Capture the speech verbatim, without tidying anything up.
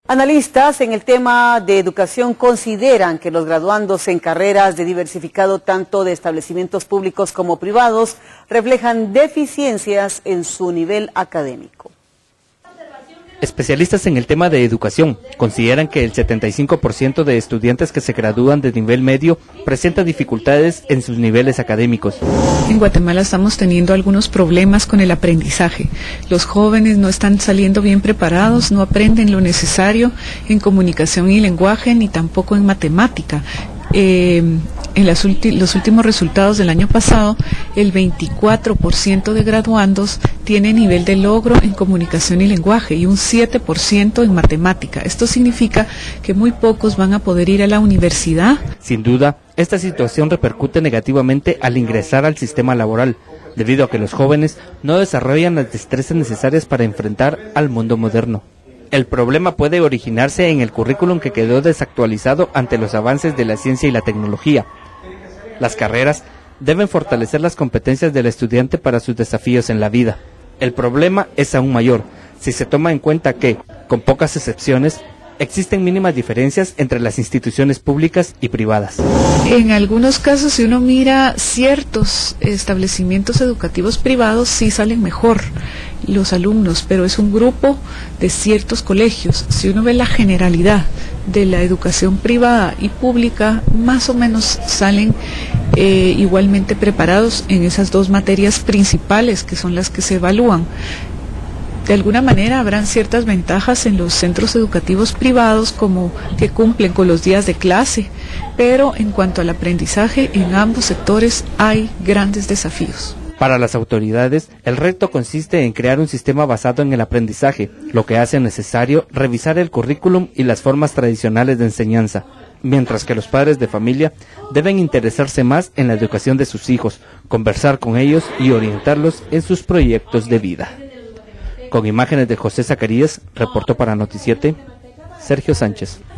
Analistas en el tema de educación consideran que los graduandos en carreras de diversificado tanto de establecimientos públicos como privados reflejan deficiencias en su nivel académico. Especialistas en el tema de educación consideran que el setenta y cinco por ciento de estudiantes que se gradúan de nivel medio presenta dificultades en sus niveles académicos. En Guatemala estamos teniendo algunos problemas con el aprendizaje. Los jóvenes no están saliendo bien preparados, no aprenden lo necesario en comunicación y lenguaje, ni tampoco en matemática. Eh, en las ulti- los últimos resultados del año pasado, el veinticuatro por ciento de graduandos tiene nivel de logro en comunicación y lenguaje y un siete por ciento en matemática. Esto significa que muy pocos van a poder ir a la universidad. Sin duda, esta situación repercute negativamente al ingresar al sistema laboral, debido a que los jóvenes no desarrollan las destrezas necesarias para enfrentar al mundo moderno. El problema puede originarse en el currículum que quedó desactualizado ante los avances de la ciencia y la tecnología. Las carreras deben fortalecer las competencias del estudiante para sus desafíos en la vida. El problema es aún mayor si se toma en cuenta que, con pocas excepciones, existen mínimas diferencias entre las instituciones públicas y privadas. En algunos casos, si uno mira ciertos establecimientos educativos privados, sí salen mejor los alumnos, pero es un grupo de ciertos colegios. Si uno ve la generalidad de la educación privada y pública, más o menos salen eh, igualmente preparados en esas dos materias principales que son las que se evalúan. De alguna manera habrán ciertas ventajas en los centros educativos privados, como que cumplen con los días de clase, pero en cuanto al aprendizaje, en ambos sectores hay grandes desafíos. Para las autoridades, el reto consiste en crear un sistema basado en el aprendizaje, lo que hace necesario revisar el currículum y las formas tradicionales de enseñanza, mientras que los padres de familia deben interesarse más en la educación de sus hijos, conversar con ellos y orientarlos en sus proyectos de vida. Con imágenes de José Zacarías, reportó para Noticiete, Sergio Sánchez.